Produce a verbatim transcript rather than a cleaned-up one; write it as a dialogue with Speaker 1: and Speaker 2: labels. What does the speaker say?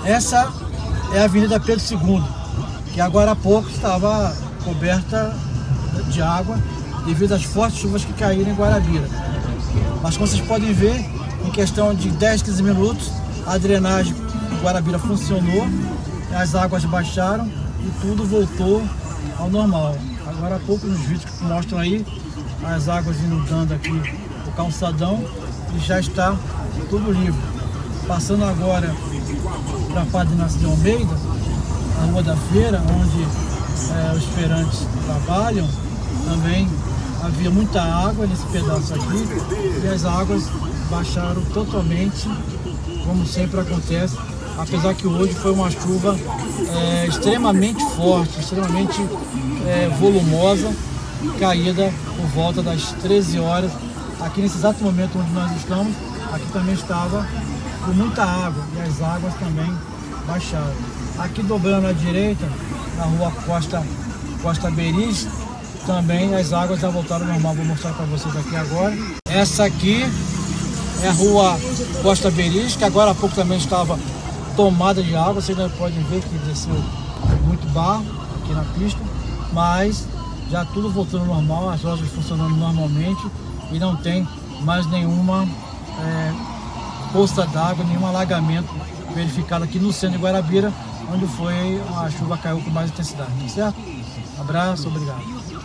Speaker 1: Essa é a Avenida Pedro segundo, que agora há pouco estava coberta de água devido às fortes chuvas que caíram em Guarabira. Mas como vocês podem ver, em questão de dez, quinze minutos, a drenagem em Guarabira funcionou, as águas baixaram e tudo voltou ao normal. Agora há pouco nos vídeos que mostram aí as águas inundando aqui o calçadão e já está tudo livre. Passando agora para a Padre Inácio de Almeida, a Rua da Feira, onde é, os feirantes trabalham, também havia muita água nesse pedaço aqui e as águas baixaram totalmente, como sempre acontece, apesar que hoje foi uma chuva é, extremamente forte, extremamente é, volumosa, caída por volta das treze horas. Aqui nesse exato momento onde nós estamos, aqui também estava com muita água e as águas também baixaram. Aqui dobrando à direita, na rua Costa, Costa Beris, também as águas já voltaram ao normal. Vou mostrar para vocês aqui agora. Essa aqui é a rua Costa Beris, que agora há pouco também estava tomada de água. Vocês já podem ver que desceu muito barro aqui na pista, mas já tudo voltando ao normal, as lojas funcionando normalmente e não tem mais nenhuma é, poça d'água, nenhum alagamento verificado aqui no centro de Guarabira, onde foi a chuva caiu com mais intensidade, tá certo? Abraço, obrigado.